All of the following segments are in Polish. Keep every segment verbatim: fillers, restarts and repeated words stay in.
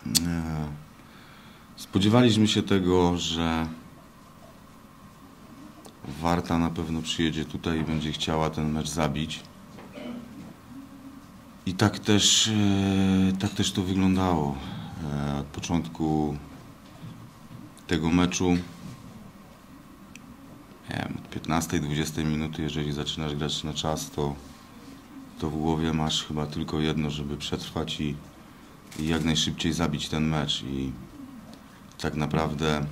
Spodziewaliśmy się tego, że Warta na pewno przyjedzie tutaj i będzie chciała ten mecz zabić. I tak też, tak też to wyglądało. Od początku tego meczu, nie wiem, od piętnastej dwudziestej minuty, jeżeli zaczynasz grać na czas, to, to w głowie masz chyba tylko jedno, żeby przetrwać i, i jak najszybciej zabić ten mecz. I tak naprawdę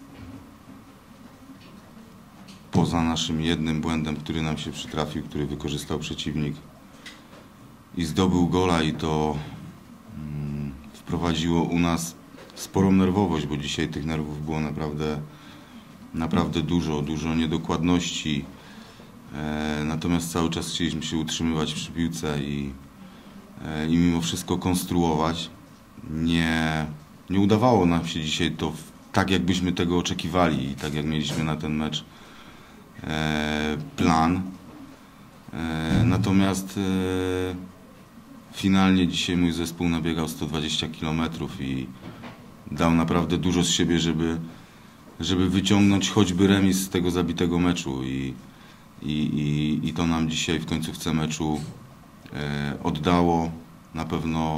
poza naszym jednym błędem, który nam się przytrafił, który wykorzystał przeciwnik i zdobył gola, i to mm, wprowadziło u nas sporą nerwowość, bo dzisiaj tych nerwów było naprawdę, naprawdę dużo, dużo niedokładności. E, natomiast cały czas chcieliśmy się utrzymywać przy piłce i, e, i mimo wszystko konstruować. Nie, nie udawało nam się dzisiaj to w, tak, jakbyśmy tego oczekiwali i tak jak mieliśmy na ten mecz e, plan. E, natomiast e, finalnie dzisiaj mój zespół nabiegał sto dwadzieścia kilometrów i dał naprawdę dużo z siebie, żeby, żeby wyciągnąć choćby remis z tego zabitego meczu. I, i, i, i to nam dzisiaj w końcówce meczu e, oddało. Na pewno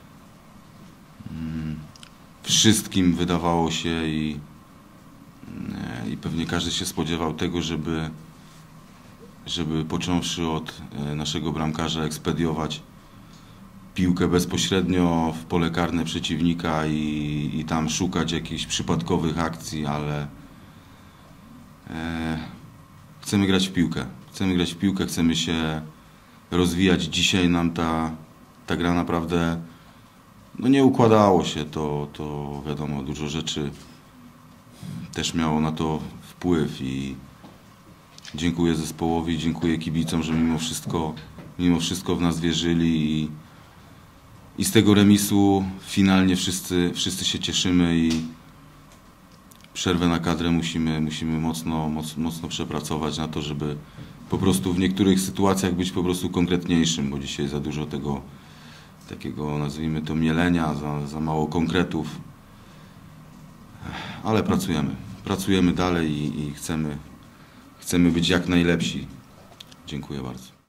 mm, wszystkim wydawało się i, e, i pewnie każdy się spodziewał tego, żeby, żeby począwszy od e, naszego bramkarza ekspediować piłkę bezpośrednio w pole karne przeciwnika i, i tam szukać jakichś przypadkowych akcji, ale e, chcemy grać w piłkę. Chcemy grać w piłkę, chcemy się rozwijać. Dzisiaj nam ta, ta gra naprawdę no nie układało się. To, to wiadomo, dużo rzeczy też miało na to wpływ i dziękuję zespołowi, dziękuję kibicom, że mimo wszystko, mimo wszystko w nas wierzyli i I z tego remisu finalnie wszyscy, wszyscy się cieszymy i przerwę na kadrę musimy, musimy mocno, mocno, mocno przepracować na to, żeby po prostu w niektórych sytuacjach być po prostu konkretniejszym, bo dzisiaj za dużo tego takiego, nazwijmy to, mielenia, za, za mało konkretów. Ale pracujemy. Pracujemy dalej i, i chcemy, chcemy być jak najlepsi. Dziękuję bardzo.